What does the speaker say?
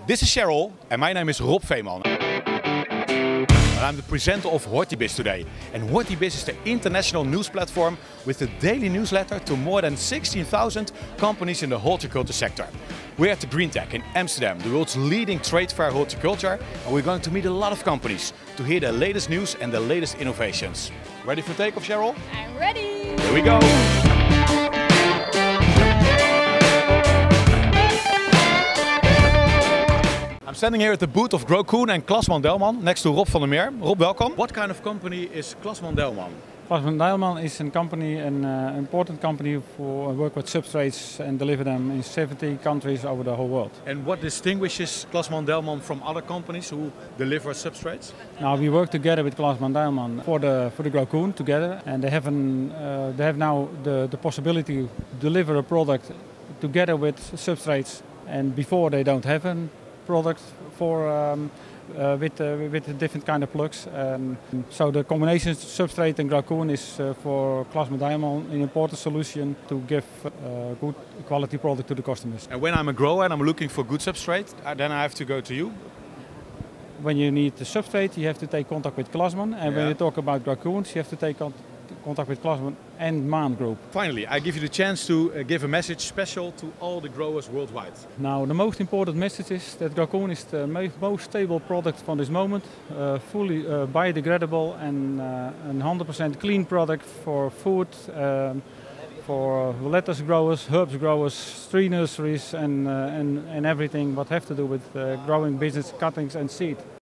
This is Cheryl and my name is Rob Veeman. I'm the presenter of Hortibiz today. And Hortibiz is the international news platform with a daily newsletter to more than 16,000 companies in the horticulture sector. We're at the GreenTech in Amsterdam, the world's leading trade fair horticulture, and we're going to meet a lot of companies to hear the latest news and the latest innovations. Ready for takeoff, Cheryl? I'm ready! Here we go! I'm standing here at the booth of Grokoon and Klasman Delman next to Rob van der Meer. Rob, welcome. What kind of company is Klasman Delman? Klasman Delman is a company, an important company for work with substrates and deliver them in 70 countries over the whole world. And what distinguishes Klasman Delman from other companies who deliver substrates? Now we work together with Klasman Delman for the Grokoon together, and they have now the possibility to deliver a product together with substrates, and before they don't have a product for with a different kind of plugs. So the combination of substrate and Grokoon is for Klasman Delman an important solution to give good quality product to the customers. And when I'm a grower and I'm looking for good substrate, then I have to go to you? When you need the substrate, you have to take contact with Klasman, and when you talk about Grokoons, you have to take contact with Klasman and Maan Group. Finally, I give you the chance to give a message special to all the growers worldwide. Now, the most important message is that Grokoon is the most stable product from this moment, fully biodegradable and 100% clean product for food, for lettuce growers, herbs growers, tree nurseries and everything what have to do with growing business cuttings and seed.